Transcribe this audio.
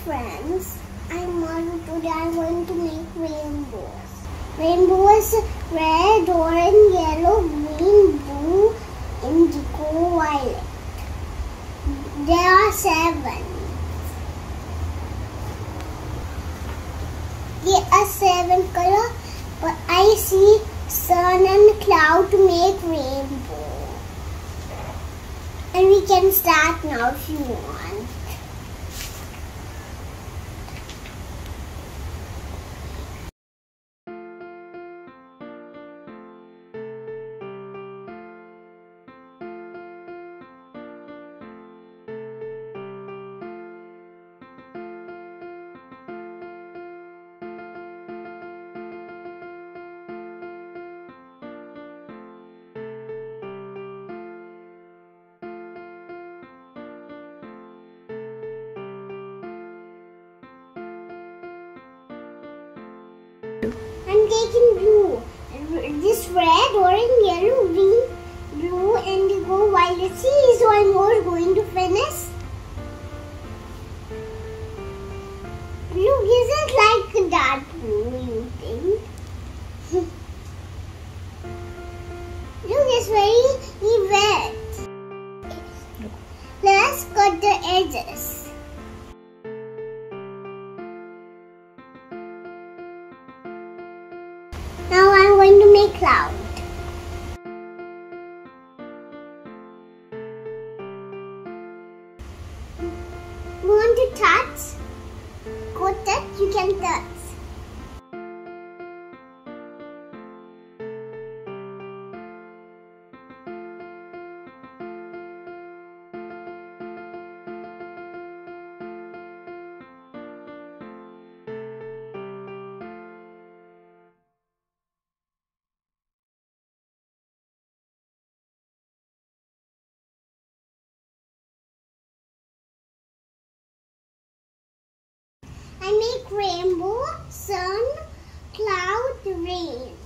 friends, today I'm going to make rainbows. Rainbows red, orange, yellow, green, blue, indigo, violet. There are 7. There are 7 colors, but I see sun and cloud to make rainbow. And we can start now if you want. I'm taking blue. This red, orange, yellow, green, blue, indigo, violet. See, so I'm more going to finish. Blue isn't like dark blue, you think? Look, it's very wet. Let's cut the edges. Now I'm going to make cloud. You want to touch? Go touch, you can touch. I make rainbow, sun, cloud, rain.